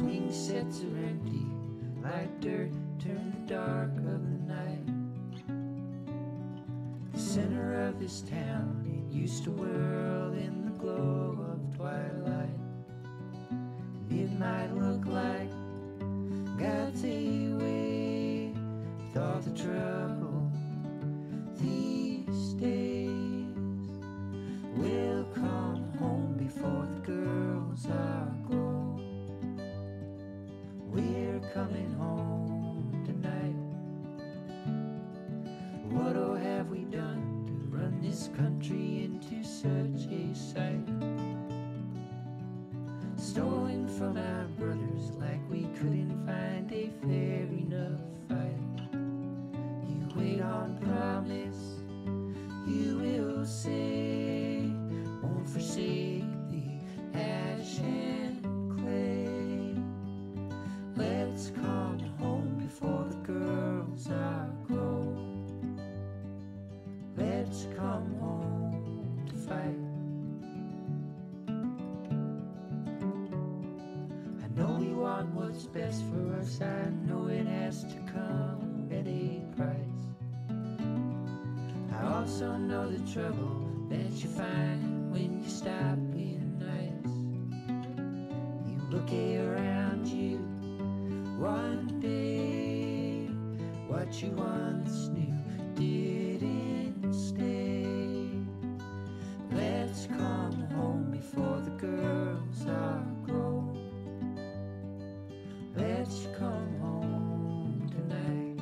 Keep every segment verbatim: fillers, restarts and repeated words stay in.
swing sets are empty, like dirt turn the dark of the night. The center of this town, it used to whirl in the glow of twilight. And it might look like God's away with all the trouble these days. We'll come home before the girls are grown. We're coming home tonight. What oh have we done to run this country into such a sight? Stolen from our brothers like we couldn't find a fair enough fight. You wait on promise, you will say, won't forsake the ash and clay. Let's come home before the girls are grown. Let's come home to fight. I know we want what's best for us, I know it has to come at a price. I also know the trouble that you find when you stop being nice. You look around you one day, what you once knew didn't stay. Let's come home before the girls are grown. Let's come home tonight.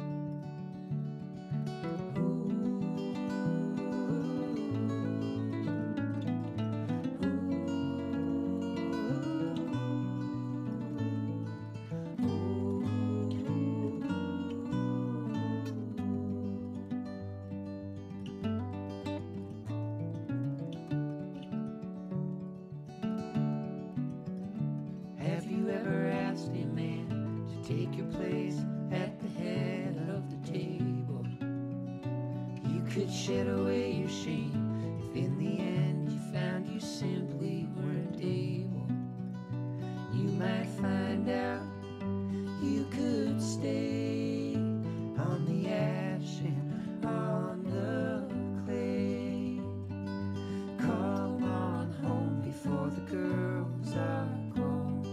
Have you ever asked a man to take your place at the head of the table? You could shed away your shame if in the end you found you simply weren't able. You might find out you could stay on the ash and on the clay. Come on home before the girls are grown.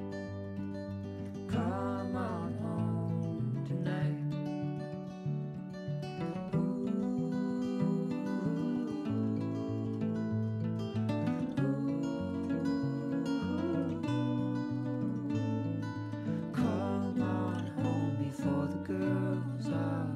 Come on home tonight. Ooh, ooh. Come on home before the girls are